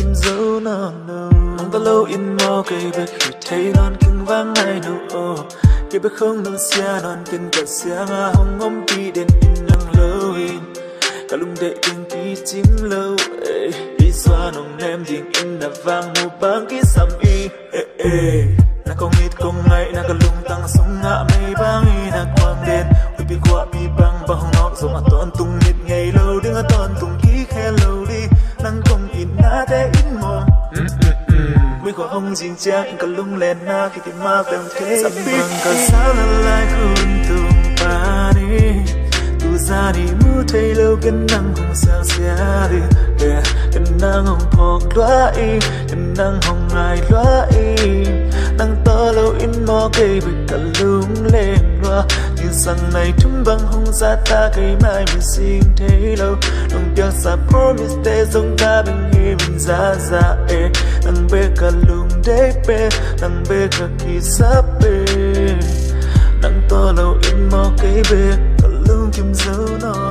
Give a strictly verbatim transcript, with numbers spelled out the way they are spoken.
kim dấu non đâu nắng ta lâu in mò cây bạc khi thấy non kinh vang ngày đâu cây bạc không nâng xia non kinh cả xia ngà hồng ngom đi đến in nâng lâu in cả lung đệ kinh ký chính lâu đi xoa nồng nem tiếng in đã vang một băng ký sầm y na không ít không ngay na cả lung tăng sung ngã mây băng y na quang đen ui bị qua bị băng bao hồng nọ rồi mà toàn tung nhịp ngày lâu đứng ở toàn tung ký khe lâu đi nắng không in na thế in mò mình có ông dinh trang in cả lung lên na khi tìm ma về thế sắp bằng cả sao là lại khôn tung pa đi tu ra đi mu thấy lâu cái nắng không sao xa đi cái nắng không phọc loa y cái nắng không ngại loa y nắng to lâu in mò cây với cả lung lên loa nhưng sáng này chúng bằng không ra ta cây mai mình xin thấy lâu đồng tiếng sa promise để giống ta bên hi mình ra ra e nắng bê cả lung để bê nắng bê cả khi sắp bê nắng to lâu in mò cây bê cả lung kim dấu nó